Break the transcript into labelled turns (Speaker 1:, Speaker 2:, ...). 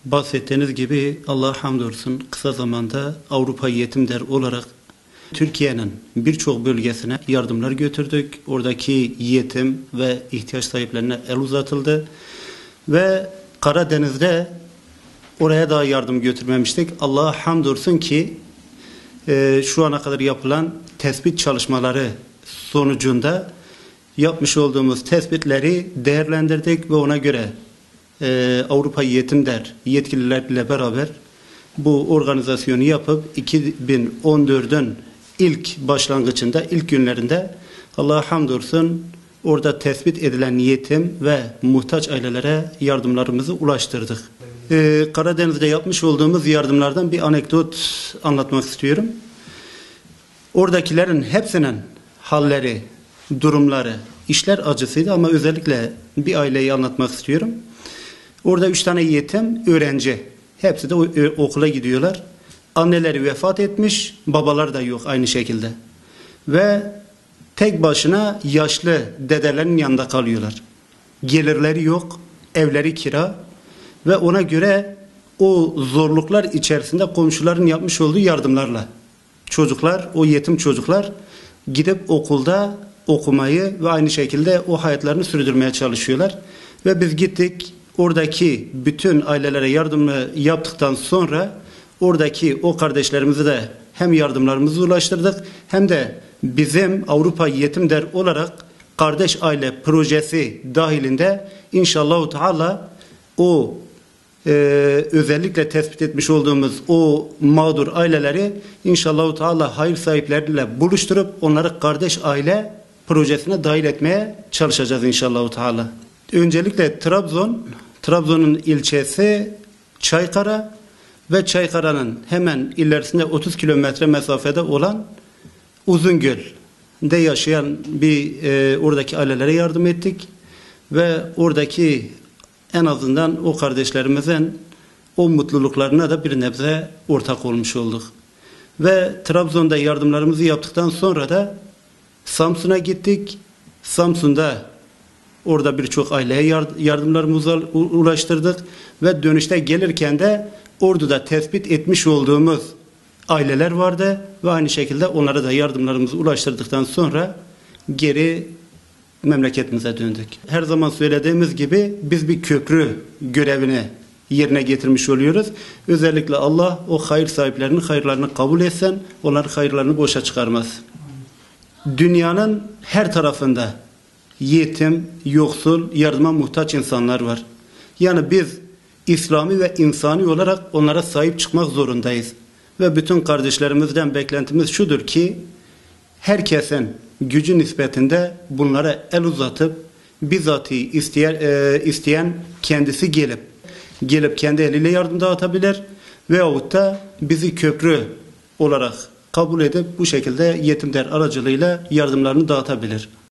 Speaker 1: Bahsettiğiniz gibi Allah'a hamdolsun kısa zamanda Avrupa Yetim Der olarak Türkiye'nin birçok bölgesine yardımlar götürdük. Oradaki yetim ve ihtiyaç sahiplerine el uzatıldı. Ve Karadeniz'de oraya da yardım götürmemiştik. Allah'a hamdolsun ki şu ana kadar yapılan tespit çalışmaları sonucunda yapmış olduğumuz tespitleri değerlendirdik ve ona göre Avrupa Yetim Der yetkililerle beraber bu organizasyonu yapıp 2014'ün ilk başlangıcında, ilk günlerinde Allah'a hamdolsun orada tespit edilen yetim ve muhtaç ailelere yardımlarımızı ulaştırdık. Karadeniz'de yapmış olduğumuz yardımlardan bir anekdot anlatmak istiyorum. Oradakilerin hepsinin halleri, durumları, işler acısıydı ama özellikle bir aileyi anlatmak istiyorum. Orada 3 tane yetim öğrenci. Hepsi de okula gidiyorlar. Anneleri vefat etmiş, babalar da yok aynı şekilde. Ve tek başına yaşlı dedelerin yanında kalıyorlar. Gelirleri yok, evleri kira ve ona göre o zorluklar içerisinde komşuların yapmış olduğu yardımlarla çocuklar, o yetim çocuklar gidip okulda okumayı ve aynı şekilde o hayatlarını sürdürmeye çalışıyorlar. Ve biz gittik, oradaki bütün ailelere yardımı yaptıktan sonra oradaki o kardeşlerimizi de hem yardımlarımızı ulaştırdık hem de bizim Avrupa Yetim Der olarak kardeş aile projesi dahilinde inşallah Teala o özellikle tespit etmiş olduğumuz o mağdur aileleri inşallah Teala hayır sahipleriyle buluşturup onları kardeş aile projesine dahil etmeye çalışacağız inşallah Teala. Öncelikle Trabzon'un ilçesi Çaykara ve Çaykara'nın hemen ilerisinde 30 kilometre mesafede olan Uzungöl'de yaşayan oradaki ailelere yardım ettik ve oradaki en azından o kardeşlerimizin o mutluluklarına da bir nebze ortak olmuş olduk. Ve Trabzon'da yardımlarımızı yaptıktan sonra da Samsun'a gittik. Samsun'da orada birçok aileye yardımlarımızı ulaştırdık ve dönüşte gelirken de Ordu'da tespit etmiş olduğumuz aileler vardı ve aynı şekilde onlara da yardımlarımızı ulaştırdıktan sonra geri memleketimize döndük. Her zaman söylediğimiz gibi biz bir köprü görevini yerine getirmiş oluyoruz. Özellikle Allah o hayır sahiplerinin hayırlarını kabul etsin, onların hayırlarını boşa çıkarmaz. Dünyanın her tarafında yetim, yoksul, yardıma muhtaç insanlar var. Yani biz İslami ve insani olarak onlara sahip çıkmak zorundayız. Ve bütün kardeşlerimizden beklentimiz şudur ki herkesin gücü nispetinde bunlara el uzatıp bizatihi isteyen kendisi gelip kendi eliyle yardım dağıtabilir veyahut da bizi köprü olarak kabul edip bu şekilde Yetim Der aracılığıyla yardımlarını dağıtabilir.